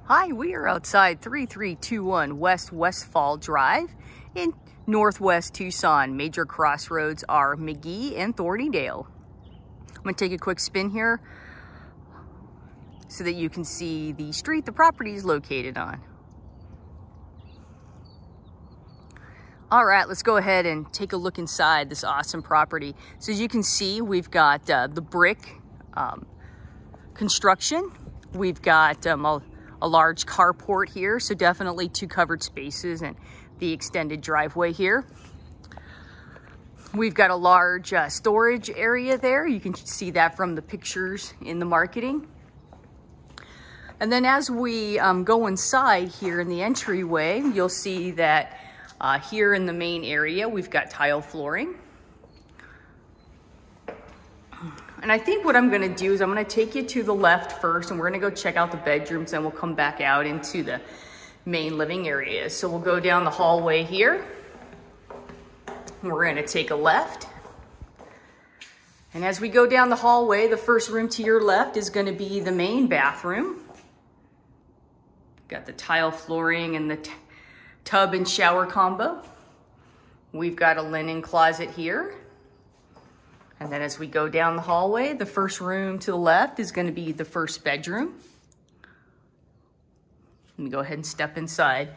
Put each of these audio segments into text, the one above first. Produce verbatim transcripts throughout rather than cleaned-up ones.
Hi, we are outside three three two one West Westfall Drive in Northwest Tucson. Major crossroads are McGee and Thornydale. I'm going to take a quick spin here so that you can see the street the property is located on. All right, let's go ahead and take a look inside this awesome property. So as you can see, we've got uh, the brick um, construction. We've got um, a a large carport here, so definitely two covered spaces and the extended driveway here. We've got a large uh, storage area there. You can see that from the pictures in the marketing. And then as we um, go inside here in the entryway, you'll see that uh, here in the main area, we've got tile flooring. And I think what I'm gonna do is I'm gonna take you to the left first, and we're gonna go check out the bedrooms, and we'll come back out into the main living area. So we'll go down the hallway here. We're gonna take a left. And as we go down the hallway, the first room to your left is gonna be the main bathroom. Got the tile flooring and the tub and shower combo. We've got a linen closet here. And then as we go down the hallway, the first room to the left is going to be the first bedroom. Let me go ahead and step inside.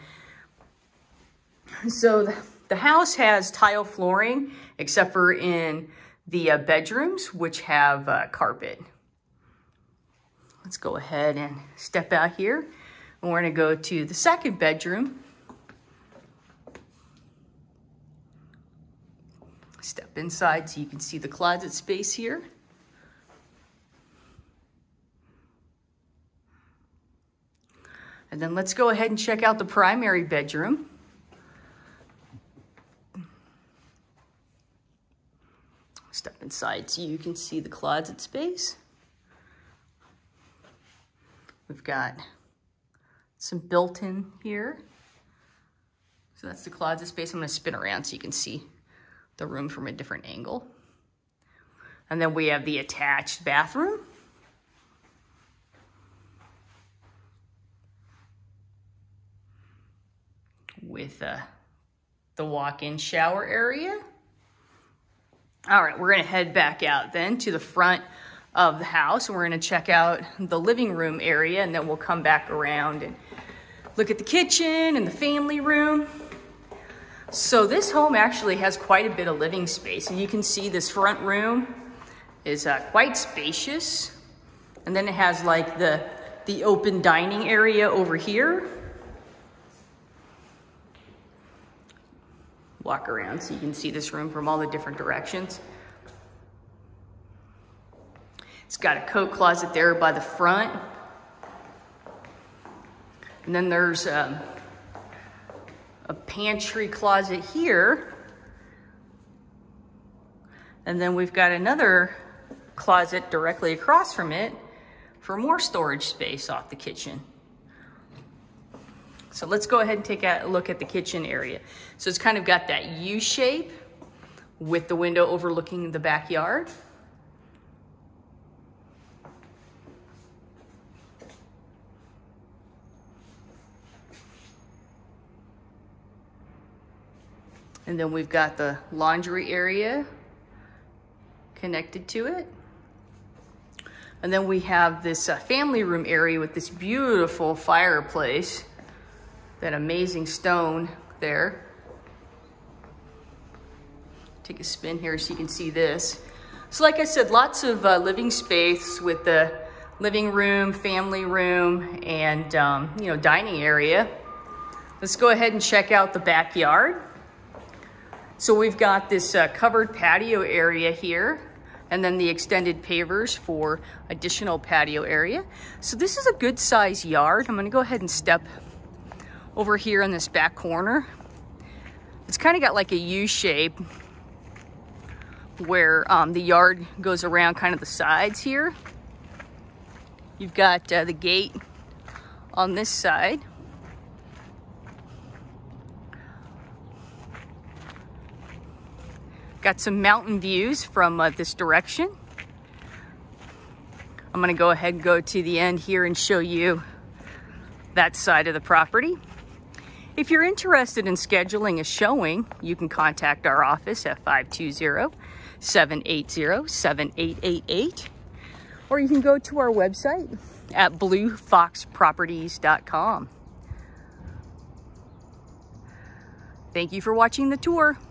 So the, the house has tile flooring, except for in the uh, bedrooms, which have uh, carpet. Let's go ahead and step out here. And we're going to go to the second bedroom. Step inside so you can see the closet space here. And then let's go ahead and check out the primary bedroom. Step inside so you can see the closet space. We've got some built-in here. So that's the closet space. I'm going to spin around so you can see the room from a different angle. And then we have the attached bathroom. With uh, the walk-in shower area. All right, we're gonna head back out then to the front of the house, and we're gonna check out the living room area, and then we'll come back around and look at the kitchen and the family room. So this home actually has quite a bit of living space, and you can see this front room is uh, quite spacious. And then it has like the, the open dining area over here. Walk around so you can see this room from all the different directions. It's got a coat closet there by the front. And then there's um, a pantry closet here. And then we've got another closet directly across from it for more storage space off the kitchen. So let's go ahead and take a look at the kitchen area. So it's kind of got that U shape with the window overlooking the backyard. And then we've got the laundry area connected to it. And then we have this uh, family room area with this beautiful fireplace, that amazing stone there. Take a spin here so you can see this. So like I said, lots of uh, living space with the living room, family room, and um, you know, dining area. Let's go ahead and check out the backyard. So we've got this uh, covered patio area here, and then the extended pavers for additional patio area. So this is a good size yard. I'm gonna go ahead and step over here in this back corner. It's kind of got like a U shape where um, the yard goes around kind of the sides here. You've got uh, the gate on this side. Got some mountain views from uh, this direction. I'm gonna go ahead and go to the end here and show you that side of the property. If you're interested in scheduling a showing, you can contact our office at five two zero, seven eight zero, seven eight eight eight, or you can go to our website at blue fox properties dot com. Thank you for watching the tour.